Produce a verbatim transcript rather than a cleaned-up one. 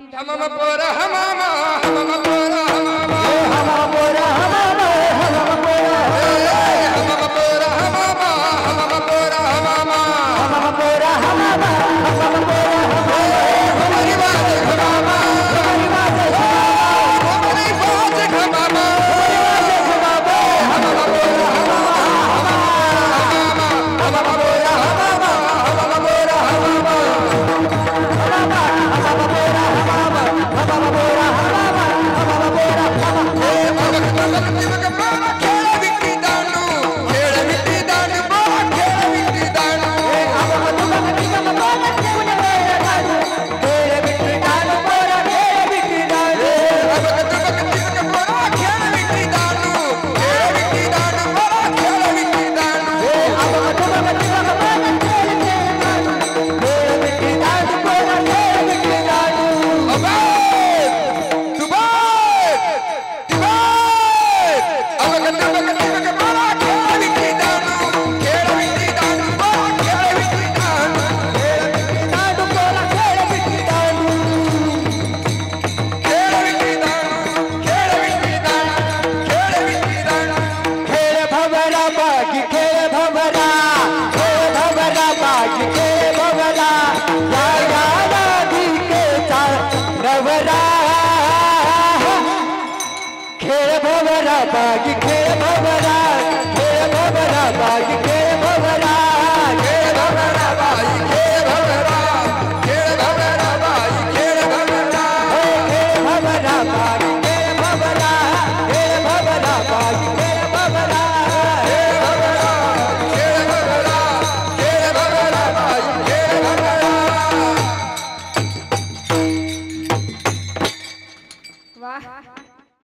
हमम पोरा हमामा हमम पोरा हमामा हमम पोरा हमामा हमम पोरा हमम पोरा हमामा हमम पोरा हमामा हमम पोरा हमामा हमम पोरा हमारी बात हमामा हमारी बात हमारी बात हमामा हमम पोरा हमामा हमम पोरा हमामा हमम पोरा हमामा खेळ भवरा बागी खेळ भवरा खेळ भवरा बागी खेळ भवरा खेळ भवरा बाई खेळ भवरा खेळ भवरा बाई खेळ भवरा खेळ भवरा बागी खेळ भवरा खेळ भवरा बागी खेळ भवरा खेळ भवरा खेळ भवरा खेळ भवरा बाई खेळ भवरा वाह।